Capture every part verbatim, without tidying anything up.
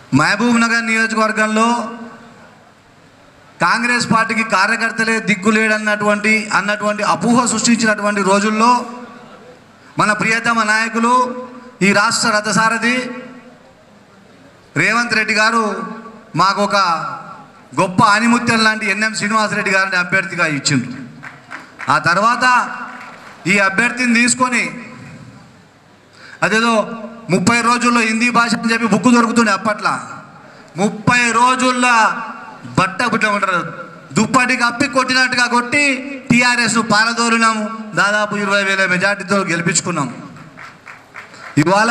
మహబూబ్ నగర్ నియోజకవర్గంలో కాంగ్రెస్ పార్టీకి కార్యకర్తలే దిక్కులేడన్నటువంటి అన్నటువంటి అపోహ సృష్టించినటువంటి రోజుల్లో మన ప్రియతమ నాయకులు ఈ రాష్ట్ర రథసారథి రేవంత్ రెడ్డి గారు మాకు ఒక గొప్ప ఆనిముత్యం లాంటి ఎన్ఎం శ్రీనివాసరెడ్డి గారిని అభ్యర్థిగా ఇచ్చిండ్రు. ఆ తర్వాత ఈ అభ్యర్థిని తీసుకొని అదేదో ముప్పై రోజుల్లో హిందీ భాష అని చెప్పి బుక్ దొరుకుతుండే అప్పట్లో. ముప్పై రోజుల్లో బట్ట ఉంటారు దుప్పటికి అప్పి కొట్టినట్టుగా కొట్టి టీఆర్ఎస్ను పారదోలినాము. దాదాపు ఇరవై వేల మెజార్టీతో గెలిపించుకున్నాం. ఇవాళ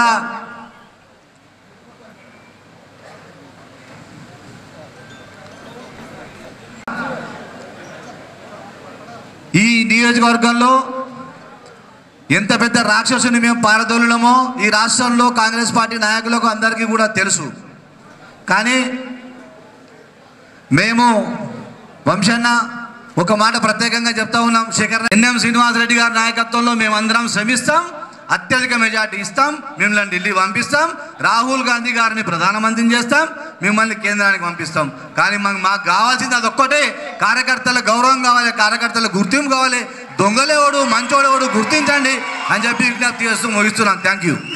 ఈ నియోజకవర్గంలో ఎంత పెద్ద రాక్షసుని మేము పారదోలినామో ఈ రాష్ట్రంలో కాంగ్రెస్ పార్టీ నాయకులకు అందరికీ కూడా తెలుసు. కానీ మేము వంశన్న ఒక మాట ప్రత్యేకంగా చెప్తా ఉన్నాం. శేఖర్ ఎన్ఎం శ్రీనివాసరెడ్డి గారి నాయకత్వంలో మేమందరం శ్రమిస్తాం, అత్యధిక మెజార్టీ ఇస్తాం, మిమ్మల్ని ఢిల్లీ పంపిస్తాం, రాహుల్ గాంధీ గారిని ప్రధానమంత్రిని చేస్తాం, మిమ్మల్ని కేంద్రానికి పంపిస్తాం. కానీ మాకు మాకు కావాల్సింది అదొక్కటే, కార్యకర్తల గౌరవం కావాలి, కార్యకర్తల గుర్తింపు కావాలి. దొంగలేవాడు మంచోడేవాడు గుర్తించండి అని చెప్పి విజ్ఞప్తి చేస్తూ ముగిస్తున్నాం. Thank you.